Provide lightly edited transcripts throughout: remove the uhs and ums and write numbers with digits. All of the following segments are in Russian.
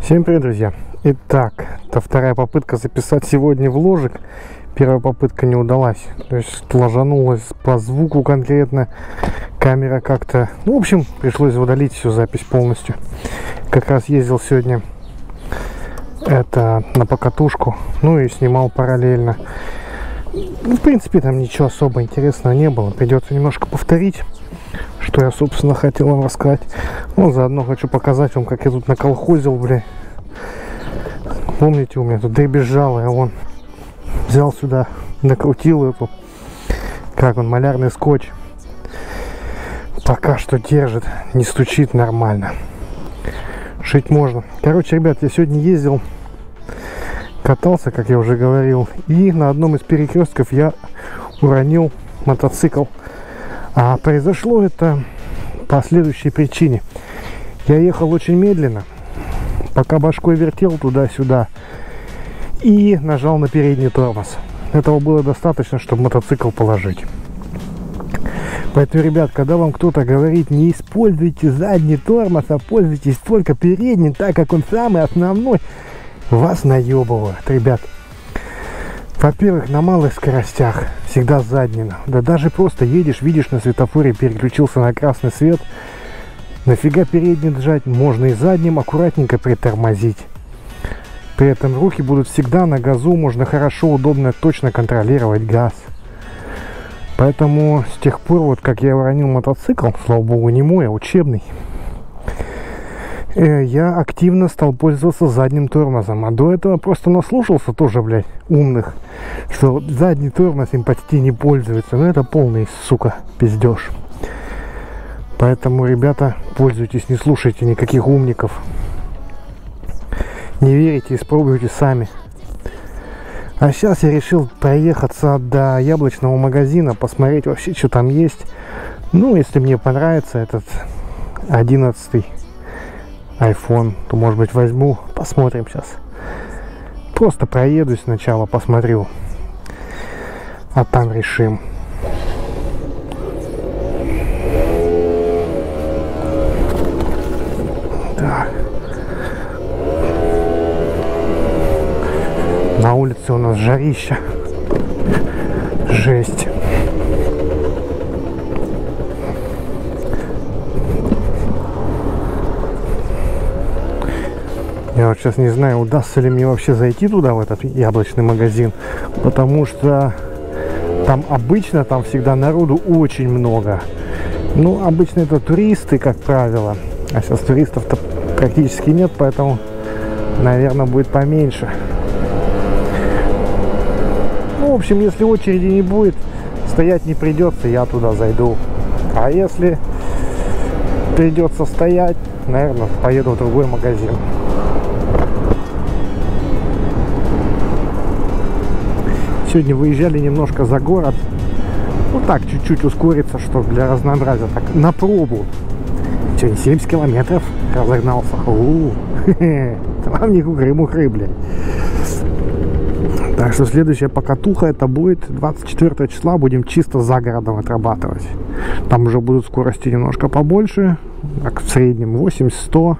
Всем привет, друзья! Итак, это вторая попытка записать сегодня вложик. Первая попытка не удалась, то есть ложанулась по звуку конкретно. Камера как-то... в общем, пришлось удалить всю запись полностью. Как раз ездил сегодня на покатушку, ну и снимал параллельно. В принципе, там ничего особо интересного не было. Придется немножко повторить, что я, собственно, хотел вам рассказать. Ну, заодно хочу показать вам, как я тут наколхозил, бля. Помните, у меня тут дребезжало, я вон взял сюда, накрутил эту, как он, малярный скотч. Пока что держит, не стучит нормально. Шить можно. Короче, ребят, я сегодня ездил, катался, как я уже говорил, и на одном из перекрестков я уронил мотоцикл. А произошло это по следующей причине. Я ехал очень медленно, пока башкой вертел туда-сюда и нажал на передний тормоз. Этого было достаточно, чтобы мотоцикл положить. Поэтому, ребят, когда вам кто-то говорит, не используйте задний тормоз, а пользуйтесь только передним, так как он самый основной, вас наебывают, ребят. Во-первых, на малых скоростях всегда задний. Да даже просто едешь, видишь на светофоре, переключился на красный свет, нафига передний держать? Можно и задним аккуратненько притормозить. При этом руки будут всегда на газу, можно хорошо, удобно, точно контролировать газ. Поэтому с тех пор, вот как я уронил мотоцикл, слава богу, не мой, а учебный, я активно стал пользоваться задним тормозом. А до этого просто наслушался тоже, блядь, умных, что задний тормоз им почти не пользуется. Но это полный, сука, пиздеж. Поэтому, ребята, пользуйтесь, не слушайте никаких умников. Не верите, испробуйте сами. А сейчас я решил проехаться до яблочного магазина, посмотреть вообще, что там есть. Ну, если мне понравится этот 11-й iPhone, то, может быть, возьму, посмотрим сейчас. Просто проедусь сначала, посмотрю, а там решим. Так. На улице у нас жарища. Жесть. Я вот сейчас не знаю, удастся ли мне вообще зайти туда, в этот яблочный магазин, потому что там обычно, там всегда народу очень много. Ну, обычно это туристы, как правило, а сейчас туристов-то практически нет, поэтому, наверное, будет поменьше. Ну, в общем, если очереди не будет, стоять не придется, я туда зайду. А если придется стоять, наверное, поеду в другой магазин. Сегодня выезжали немножко за город. Ну так, чуть-чуть ускориться, что для разнообразия. Так, на пробу. Сегодня 70 километров разогнался. Вам не кукры-мухры, блядь. Так что следующая покатуха это будет 24 числа. Будем чисто за городом отрабатывать. Там уже будут скорости немножко побольше. Так, в среднем 80-100.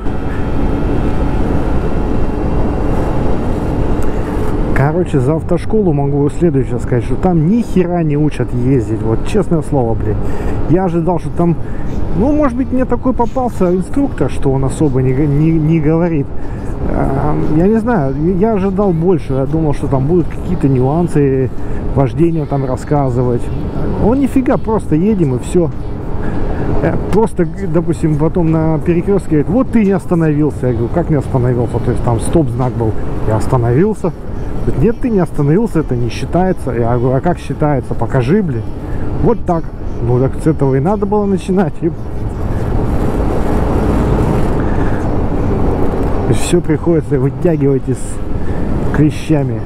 Короче, за автошколу могу следующее сказать, что там ни хера не учат ездить. Вот честное слово, блин. Я ожидал, что там, ну, может быть, мне такой попался инструктор, что он особо не говорит. Я не знаю, я ожидал больше. Я думал, что там будут какие-то нюансы вождения там рассказывать. Он нифига, просто едем и все. Просто, допустим, потом на перекрестке говорит, вот ты не остановился. Я говорю, как не остановился? То есть там стоп-знак был. Я остановился. Нет, ты не остановился, это не считается. Я говорю, а как считается? Покажи, блин. Вот так. Ну так с этого и надо было начинать. И все приходится вытягивать из клещами.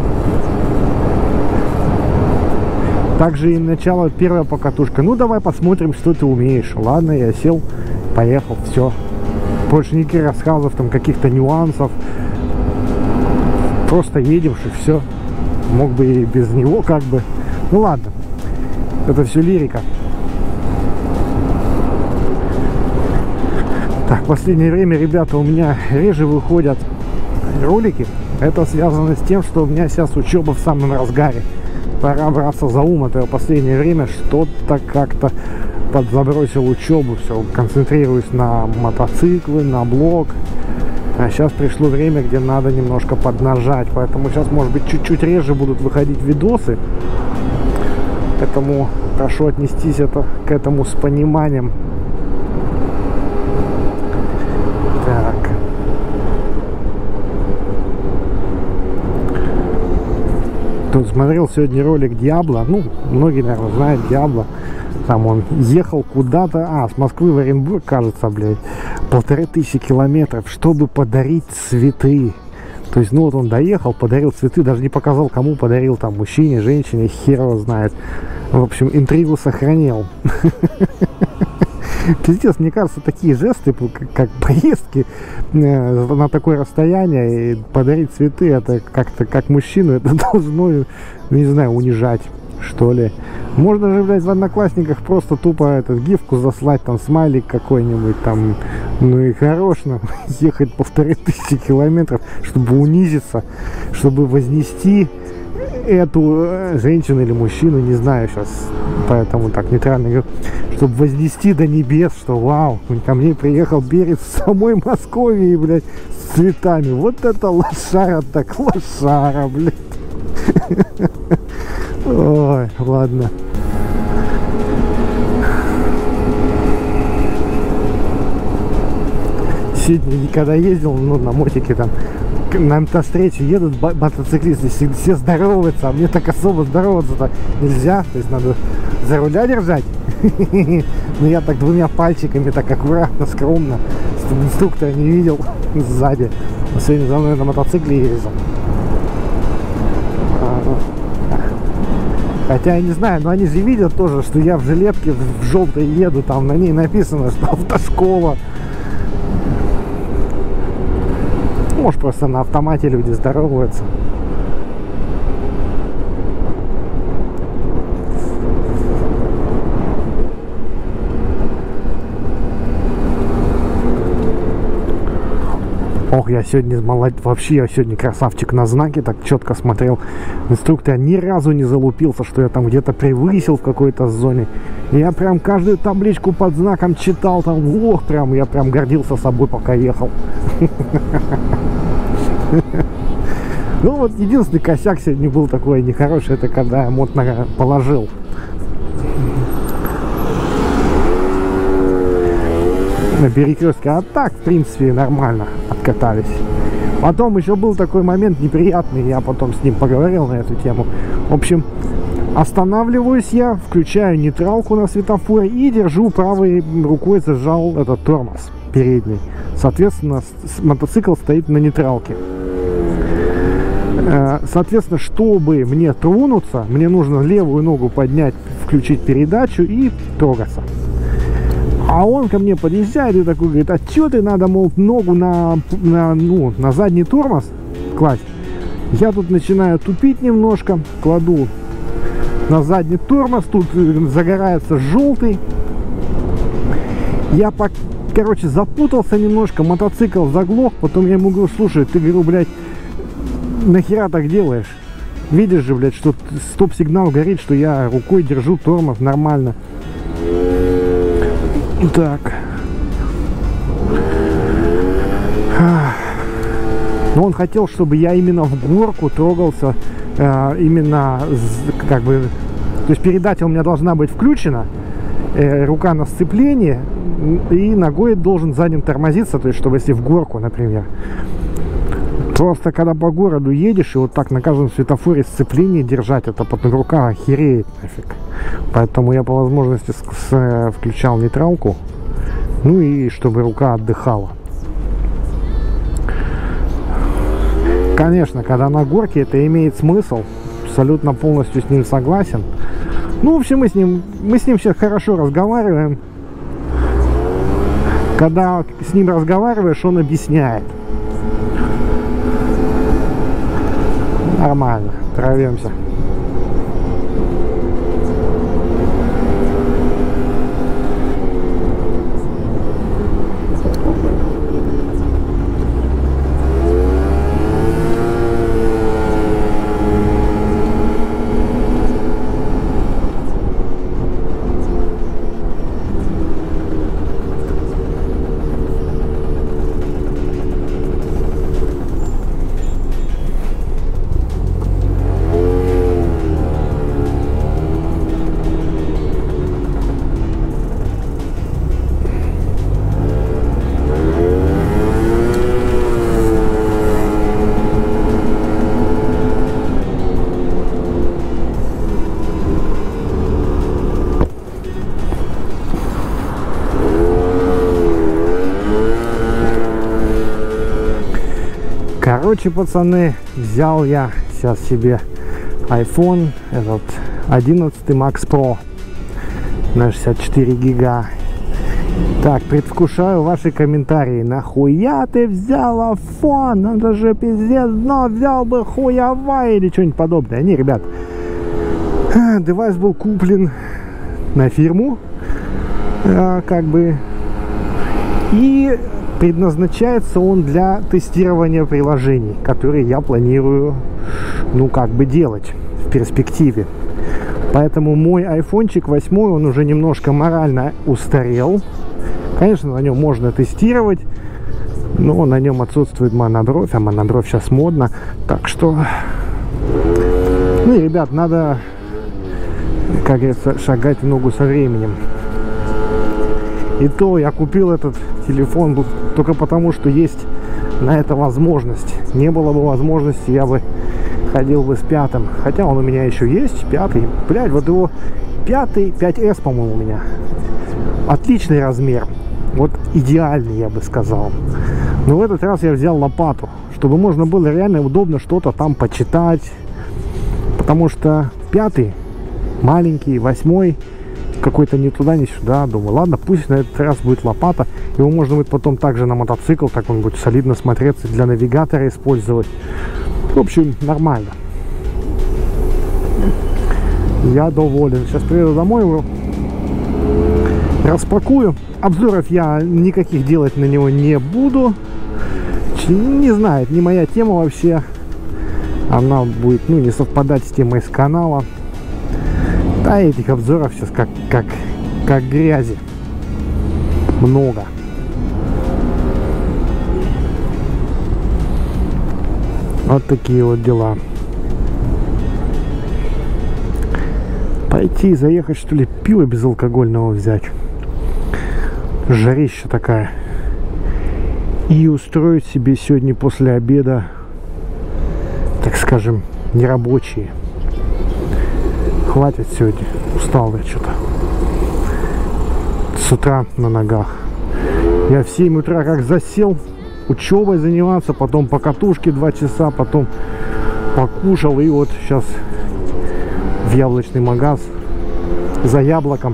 Также и начало, первая покатушка. Ну давай посмотрим, что ты умеешь. Ладно, я сел, поехал, все. Больше никаких рассказов, там каких-то нюансов. Просто едем, и все. Мог бы и без него как бы. Ну ладно. Это все лирика. Так, в последнее время, ребята, у меня реже выходят ролики. Это связано с тем, что у меня сейчас учеба в самом разгаре. Пора браться за ум. Это в последнее время что-то как-то подзабросил учебу. Все, концентрируюсь на мотоциклы, на блог. А сейчас пришло время, где надо немножко поднажать. Поэтому сейчас, может быть, чуть-чуть реже будут выходить видосы. Поэтому прошу отнестись к этому с пониманием. Так. Тут смотрел сегодня ролик Диабло. Ну, многие, наверное, знают Диабло. Там он ехал куда-то, с Москвы в Оренбург, кажется, блядь, 1500 километров, чтобы подарить цветы. То есть, ну вот он доехал, подарил цветы, даже не показал, кому подарил, там, мужчине, женщине, хер его знает. В общем, интригу сохранил. Пиздец, мне кажется, такие жесты, как поездки на такое расстояние, и подарить цветы, это как-то, как мужчину, это должно, не знаю, унижать, что ли. Можно же, блядь, в Одноклассниках просто тупо гифку заслать, там, смайлик какой-нибудь, там, ну и хорошно, ехать 1500 километров, чтобы унизиться, чтобы вознести эту женщину или мужчину, не знаю сейчас, поэтому так нейтрально говорю, чтобы вознести до небес, что вау, ко мне приехал берет с самой Московии, блядь, с цветами. Вот это лошара, так лошара, блядь. Ой, ладно. Сегодня, когда ездил, ну, на мотике там, на встречу едут мотоциклисты, все здороваются, а мне так особо здороваться-то нельзя, то есть надо за руля держать. Но я так двумя пальчиками, так аккуратно, скромно, чтобы инструктора не видел сзади. Он сегодня за мной на мотоцикле ездил. Хотя я не знаю, но они же видят тоже, что я в жилетке в желтой еду, там на ней написано, что автошкола. Может, просто на автомате люди здороваются. Ох, я сегодня молодец, вообще я сегодня красавчик на знаке, так четко смотрел. Инструктор ни разу не залупился, что я там где-то превысил в какой-то зоне. Я прям каждую табличку под знаком читал, там, ох, прям, я прям гордился собой, пока ехал. Ну вот единственный косяк сегодня был такой нехороший, это когда я мод положил. На перекрестке, а так, в принципе, нормально откатались. Потом еще был такой момент неприятный, я потом с ним поговорил на эту тему. В общем, останавливаюсь я, включаю нейтралку на светофоре и держу правой рукой, зажал этот тормоз передний. Соответственно, мотоцикл стоит на нейтралке. Соответственно, чтобы мне тронуться, мне нужно левую ногу поднять, включить передачу и трогаться. А он ко мне подъезжает и такой говорит: а что ты надо, мол, ногу на задний тормоз класть? Я тут начинаю тупить немножко, кладу на задний тормоз, тут загорается желтый. Я, короче, запутался немножко, мотоцикл заглох, потом я ему говорю: слушай, ты, говорю, блядь, нахера так делаешь? Видишь же, блядь, что стоп-сигнал горит, что я рукой держу тормоз нормально. Так. Но он хотел, чтобы я именно в горку трогался, именно как бы, то есть передача у меня должна быть включена, рука на сцеплении, и ногой должен задним тормозиться, то есть чтобы если в горку, например. Просто когда по городу едешь и вот так на каждом светофоре сцепление держать, это потом рука охереет нафиг. Поэтому я по возможности включал нейтралку, ну и чтобы рука отдыхала. Конечно, когда на горке это имеет смысл, абсолютно полностью с ним согласен. Ну, в общем, мы с ним сейчас хорошо разговариваем. Когда с ним разговариваешь, он объясняет. Нормально, травимся. Короче, пацаны, взял я сейчас себе iPhone, этот 11 Max Pro на 64 гига. Так, предвкушаю ваши комментарии. Нахуя ты взял iPhone? Это же пиздец, но взял бы хуевай или что-нибудь подобное. Не, ребят, девайс был куплен на фирму, как бы, и предназначается он для тестирования приложений, которые я планирую, ну, как бы делать в перспективе. Поэтому мой айфончик 8, он уже немножко морально устарел. Конечно, на нем можно тестировать, но на нем отсутствует монобровь, а монобровь сейчас модно. Так что, ну и, ребят, надо, как говорится, шагать в ногу со временем. И то я купил этот телефон только потому, что есть на это возможность. Не было бы возможности, я бы ходил бы с 5. Хотя он у меня еще есть, 5. Блядь, вот его 5, 5S, по-моему, у меня. Отличный размер. Вот идеальный, я бы сказал. Но в этот раз я взял лопату, чтобы можно было реально удобно что-то там почитать. Потому что 5 маленький, 8 какой-то ни туда, ни сюда. Думаю, ладно, пусть на этот раз будет лопата. Его можно будет потом также на мотоцикл, так он будет солидно смотреться, для навигатора использовать. В общем, нормально. Я доволен. Сейчас приеду домой, его распакую. Обзоров я никаких делать на него не буду. Не знаю, это не моя тема вообще. Она будет, ну, не совпадать с темой с канала. Да, этих обзоров сейчас как грязи. Много. Вот такие вот дела. Пойти заехать, что ли, пиво безалкогольного взять. Жарища такая. И устроить себе сегодня после обеда, так скажем, нерабочие. Хватит сегодня. Устал я что-то. С утра на ногах. Я в 7 утра как засел учебой заниматься, потом по катушке 2 часа, потом покушал, и вот сейчас в яблочный магаз за яблоком.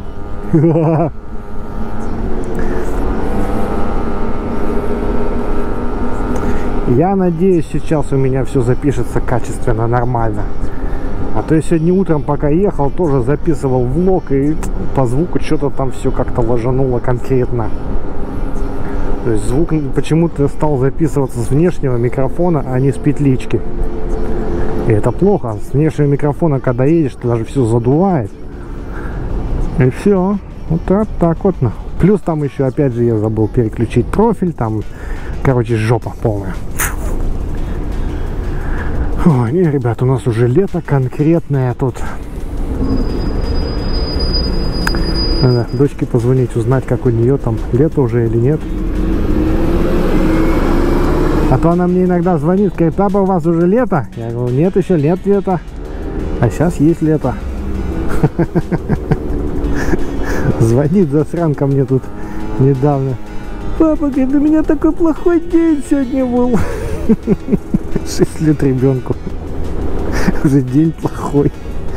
Я надеюсь, сейчас у меня все запишется качественно, нормально. А то я сегодня утром, пока ехал, тоже записывал влог, и по звуку что-то там все как-то ложануло конкретно. То есть звук почему-то стал записываться с внешнего микрофона, а не с петлички. И это плохо. С внешнего микрофона, когда едешь, ты даже все задувает. И все. Вот так вот. Плюс там еще, опять же, я забыл переключить профиль. Там, короче, жопа полная. Ой, не, ребят, у нас уже лето конкретное тут. Надо дочке позвонить, узнать, как у нее там, лето уже или нет. А то она мне иногда звонит, говорит: папа, у вас уже лето? Я говорю: нет, еще нет лета. А сейчас есть лето. Звонит засранка мне тут недавно: папа, говорит, у меня такой плохой день сегодня был. 6 лет ребенку. Уже день плохой.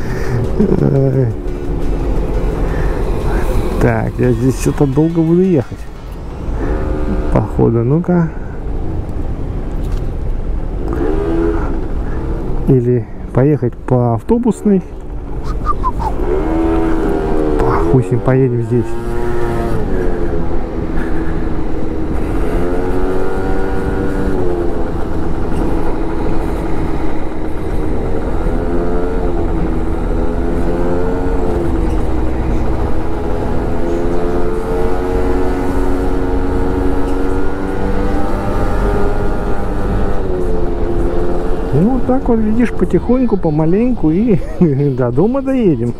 Так, я здесь что-то долго буду ехать, походу. Ну-ка. Или поехать по автобусной. Хуй с ним, поедем здесь. Ну, вот так вот, видишь, потихоньку, помаленьку, и до дома доедем.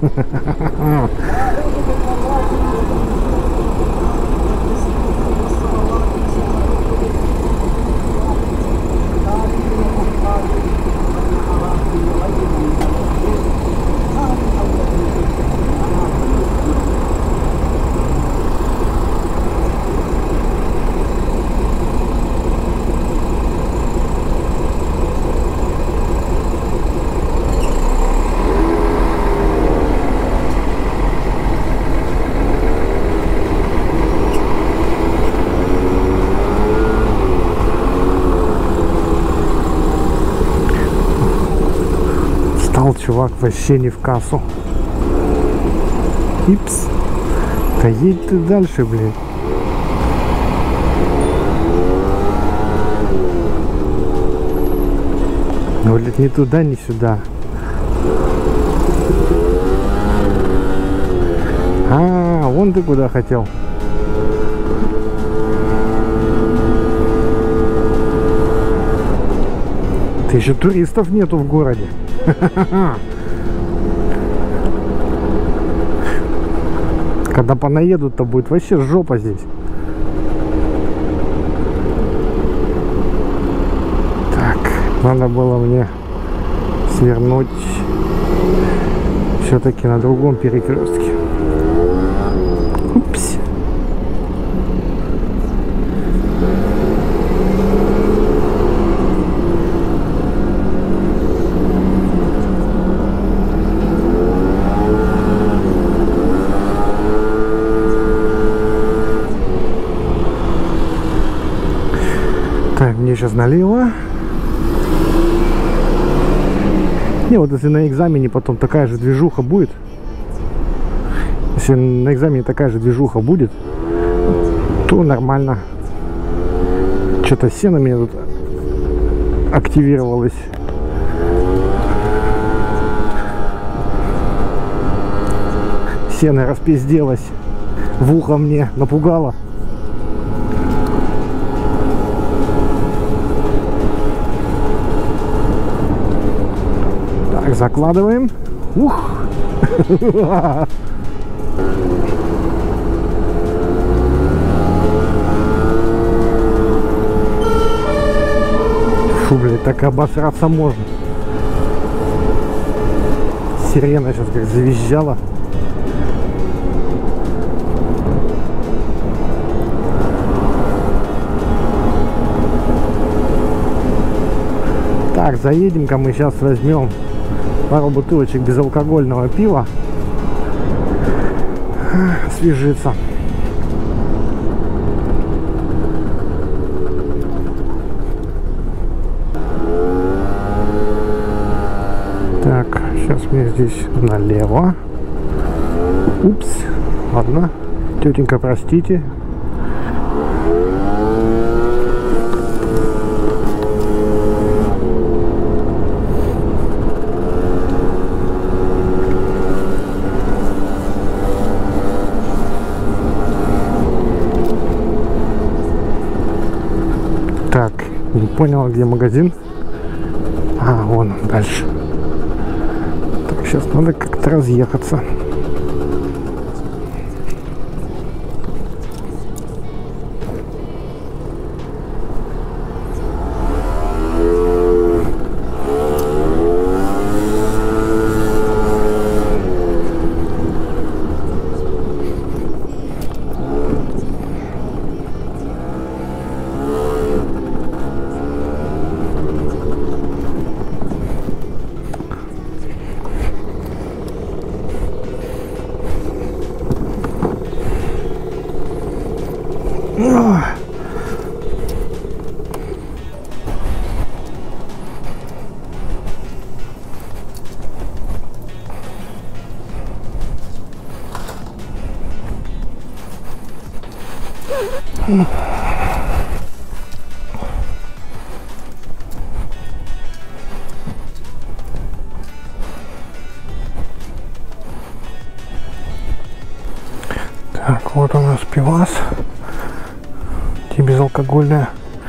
Ехал чувак вообще не в кассу. Ипс. Да едь ты дальше, блин. Ну, блин, ни туда, ни сюда. А, вон ты куда хотел. Ты еще туристов нету в городе. Когда понаедут, то будет вообще жопа здесь. Так, надо было мне свернуть все-таки на другом перекрестке. Упс. Так, мне сейчас налево. Не, вот если на экзамене потом такая же движуха будет, если на экзамене такая же движуха будет, то нормально. Что-то сено у меня тут активировалось. Сено распизделось, в ухо мне напугало. Так, закладываем. Ух! Фу, блядь, так обосраться можно. Сирена сейчас как завизжала. Так, заедем-ка мы сейчас возьмем пару бутылочек безалкогольного пива. Освежиться. Так, сейчас мне здесь налево. Упс, ладно. Тетенька, простите. Так, не понял, где магазин. А, вон он дальше. Так, сейчас надо как-то разъехаться. Так, вот у нас пивас. Безалкогольная.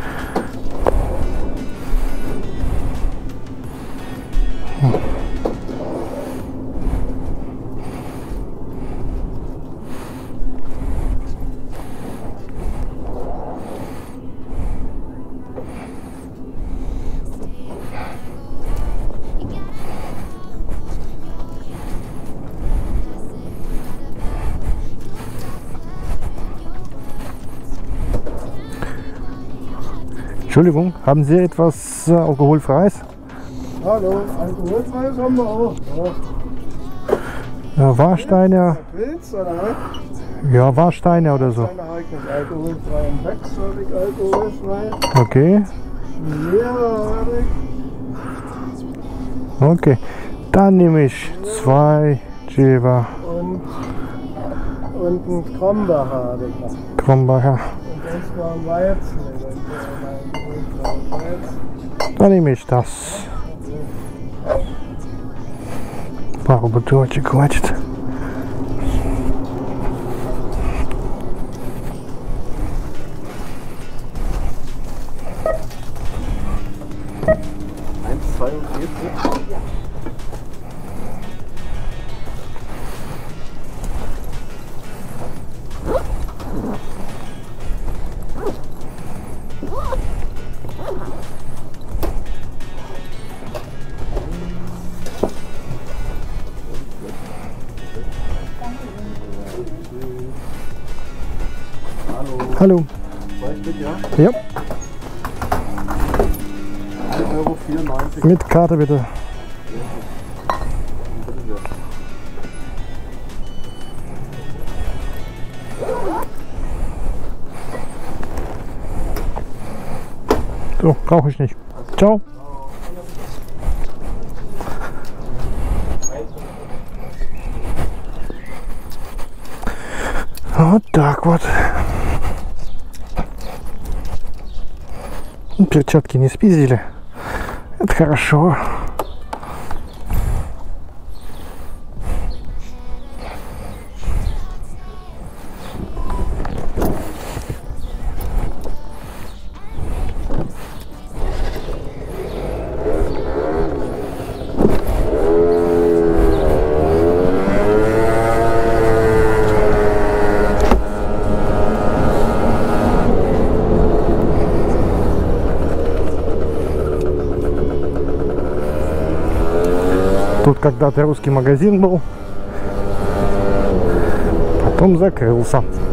Entschuldigung, haben Sie etwas alkoholfreies? Hallo, alkoholfreies haben wir auch. Ja, Warsteiner. Willst oder was? Ja, Warsteiner oder so. Warsteiner habe ich nicht alkoholfrei. Im Becks habe ich alkoholfrei. Okay. Lehrer habe ich. Okay. Dann nehme ich 2 Jever und ein Krombacher habe ich noch. Krombacher. Und das war ein Weizen. Dann nehme ich das. Пару бутылочек хватит. Hallo. 2 Stück, ja? Ja, 1,94 €. mit Karte bitte. So, brauche ich nicht. Ciao. Вот так вот. Перчатки не спиздили. Это хорошо. Тут когда-то русский магазин был, потом закрылся.